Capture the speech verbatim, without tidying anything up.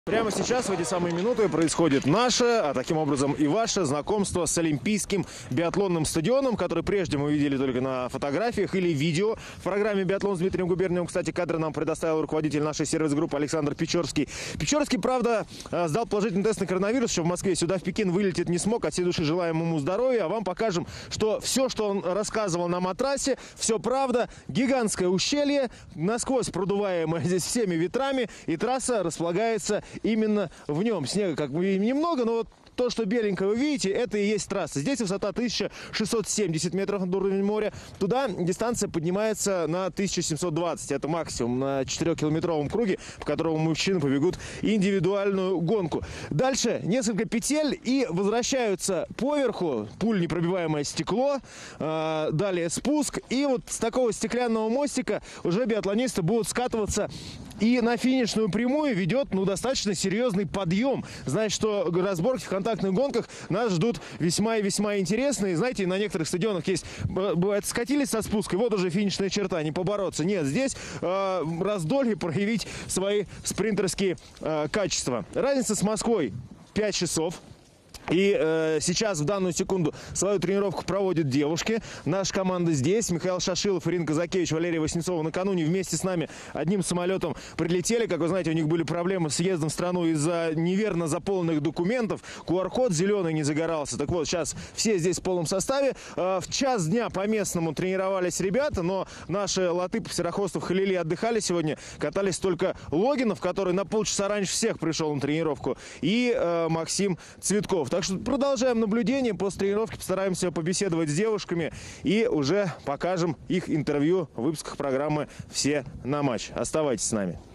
Прямо сейчас, в эти самые минуты, происходит наше, а таким образом и ваше знакомство с Олимпийским биатлонным стадионом, который прежде мы видели только на фотографиях или видео. В программе «Биатлон» с Дмитрием Губерниевым, кстати, кадры нам предоставил руководитель нашей сервис-группы Александр Печорский. Печорский, правда, сдал положительный тест на коронавирус, что в Москве. Сюда, в Пекин, вылететь не смог. От всей души желаем ему здоровья. А вам покажем, что все, что он рассказывал нам о трассе, все правда. Гигантское ущелье, насквозь продуваемое здесь всеми ветрами, и трасса располагается именно в нем. Снега, как мы видим, немного, но вот то, что беленькое вы видите, это и есть трасса. Здесь высота тысяча шестьсот семьдесят метров над уровнем моря. Туда дистанция поднимается на тысячу семьсот двадцать. Это максимум на четырехкилометровом круге, в котором мужчины побегут индивидуальную гонку. Дальше несколько петель и возвращаются поверху. Пуль непробиваемое стекло. Э, далее спуск. И вот с такого стеклянного мостика уже биатлонисты будут скатываться. И на финишную прямую ведет, ну, достаточно серьезный подъем. Значит, что разборки в контактных гонках нас ждут весьма и весьма интересные. Знаете, на некоторых стадионах есть, бывает, скатились со спуска, и вот уже финишная черта, не побороться. Нет, здесь э, раздолье проявить свои спринтерские э, качества. Разница с Москвой пять часов. И э, сейчас, в данную секунду, свою тренировку проводят девушки. Наша команда здесь. Михаил Шашилов, Ирина Казакевич, Валерия Васнецова накануне вместе с нами одним самолетом прилетели. Как вы знаете, у них были проблемы с въездом в страну из-за неверно заполненных документов. ку ар код зеленый не загорался. Так вот, сейчас все здесь в полном составе. Э, в час дня по местному тренировались ребята, но наши Латыпов, Серохостов, Халили отдыхали сегодня. Катались только Логинов, который на полчаса раньше всех пришел на тренировку, и э, Максим Цветков. Так что продолжаем наблюдение. После тренировки постараемся побеседовать с девушками и уже покажем их интервью в выпусках программы «Все на матч». Оставайтесь с нами.